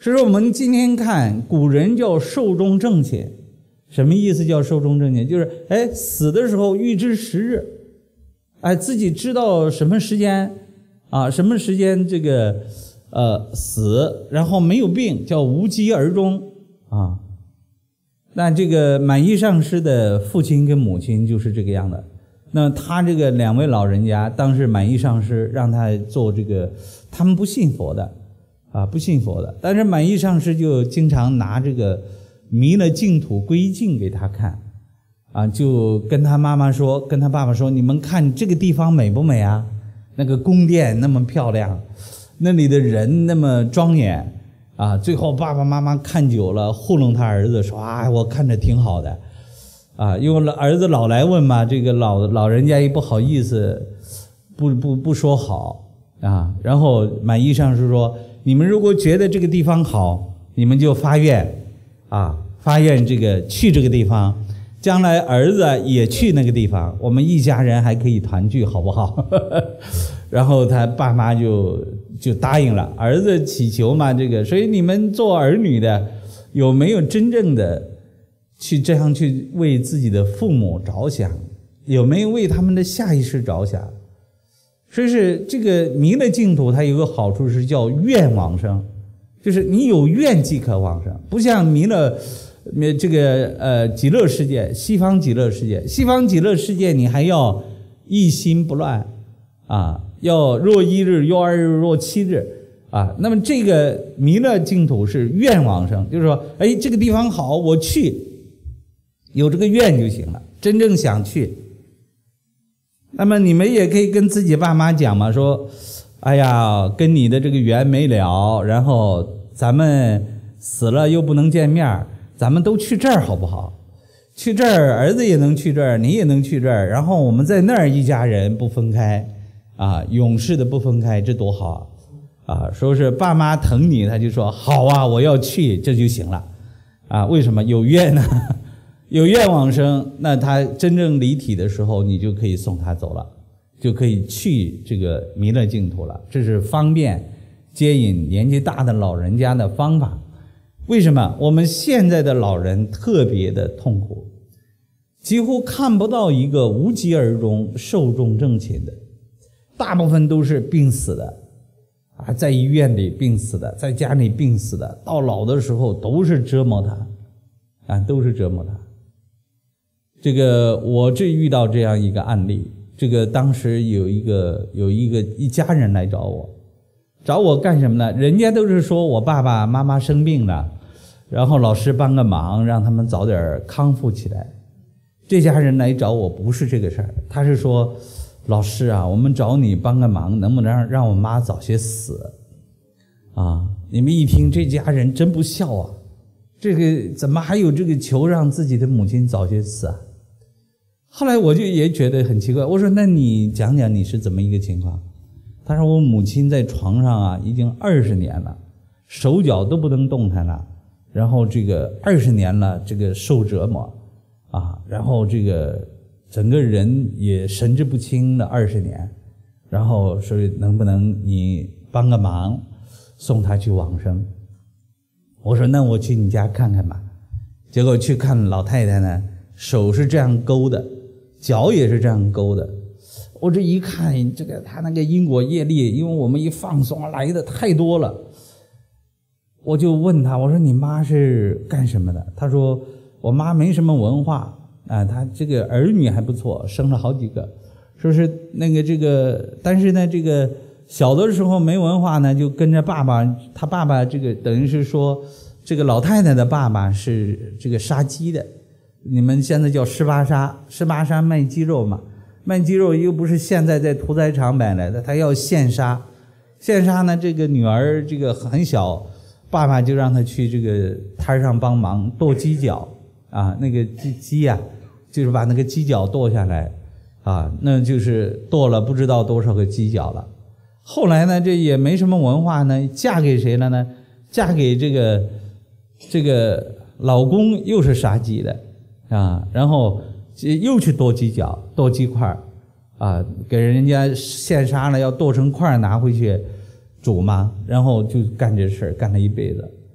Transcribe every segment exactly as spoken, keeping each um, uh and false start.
所以说我们今天看古人叫寿终正寝，什么意思叫寿终正寝？就是哎死的时候预知时日，哎自己知道什么时间啊，什么时间这个呃死，然后没有病，叫无疾而终啊。那这个满意上师的父亲跟母亲就是这个样的。那他这个两位老人家，当时满意上师让他做这个，他们不信佛的啊，不信佛的，但是满意上师就经常拿这个弥勒净土归镜给他看啊，就跟他妈妈说，跟他爸爸说，你们看这个地方美不美啊？那个宫殿那么漂亮，那里的人那么庄严啊。最后爸爸妈妈看久了，糊弄他儿子说啊，我看着挺好的啊，因为儿子老来问嘛，这个老老人家也不好意思不不不说好啊。然后满意上师说，你们如果觉得这个地方好，你们就发愿啊，发愿这个去这个地方，将来儿子也去那个地方，我们一家人还可以团聚，好不好？然后他爸妈就就答应了，儿子祈求嘛，这个，所以你们做儿女的有没有真正的去这样去为自己的父母着想，有没有为他们的下一世着想？所以是这个弥勒净土它有个好处是叫愿往生，就是你有愿即可往生，不像弥勒这个呃极乐世界，西方极乐世界，西方极乐世界你还要一心不乱啊，要若一日若二日若七日啊。那么这个弥勒净土是愿往生，就是说哎这个地方好我去，有这个愿就行了，真正想去。那么你们也可以跟自己爸妈讲嘛，说哎呀跟你的这个缘没了，然后咱们死了又不能见面，咱们都去这儿好不好？去这儿儿子也能去这儿，你也能去这儿，然后我们在那儿一家人不分开啊，永世的不分开，这多好啊！说是爸妈疼你，他就说好啊，我要去，这就行了啊。为什么？有愿呢？有愿往生，那他真正离体的时候，你就可以送他走了，就可以去这个弥勒净土了。这是方便接引年纪大的老人家的方法。为什么我们现在的老人特别的痛苦，几乎看不到一个无疾而终寿终正寝的，大部分都是病死的啊，在医院里病死的，在家里病死的，到老的时候都是折磨他啊，都是折磨他。这个我这遇到这样一个案例，这个当时有一个有一个一家人来找我，找我干什么呢？人家都是说我爸爸妈妈生病了，然后老师帮个忙，让他们早点康复起来。这家人来找我不是这个事儿，他是说老师啊，我们找你帮个忙，能不能让让我妈早些死啊？你们一听这家人真不孝啊，这个怎么还有这个求让自己的母亲早些死啊？后来我就也觉得很奇怪，我说那你讲讲你是怎么一个情况？他说我母亲在床上啊已经二十年了，手脚都不能动弹了，然后这个二十年了，这个受折磨啊，然后这个整个人也神志不清了二十年，然后说能不能你帮个忙送他去往生？我说那我去你家看看吧。结果去看老太太呢，手是这样勾的，脚也是这样勾的。我这一看，这个他那个因果业力，因为我们一放松来的太多了，我就问他，我说你妈是干什么的？他说我妈没什么文化啊，她这个儿女还不错，生了好几个，说是那个这个，但是呢，这个小的时候没文化呢，就跟着爸爸，他爸爸这个等于是说，这个老太太的爸爸是这个杀鸡的，你们现在叫十八杀，十八杀卖鸡肉嘛。卖鸡肉又不是现在在屠宰场买来的，他要现杀。现杀呢，这个女儿这个很小，爸爸就让她去这个摊上帮忙剁鸡脚啊，那个鸡鸡呀、啊，就是把那个鸡脚剁下来啊，那就是剁了不知道多少个鸡脚了。后来呢，这也没什么文化呢，嫁给谁了呢？嫁给这个这个老公又是杀鸡的啊，然后又去剁鸡脚，剁鸡块啊，给人家现杀了，要剁成块拿回去煮嘛，然后就干这事儿，干了一辈子。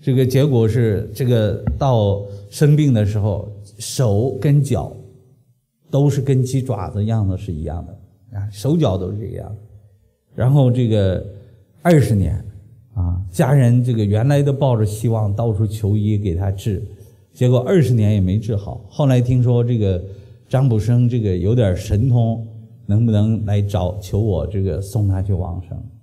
这个结果是这个到生病的时候，手跟脚都是跟鸡爪子样子是一样的啊，手脚都是这个样子。然后这个二十年啊，家人这个原来都抱着希望到处求医给他治，结果二十年也没治好。后来听说这个张卜生这个有点神通，能不能来找求我这个送他去往生？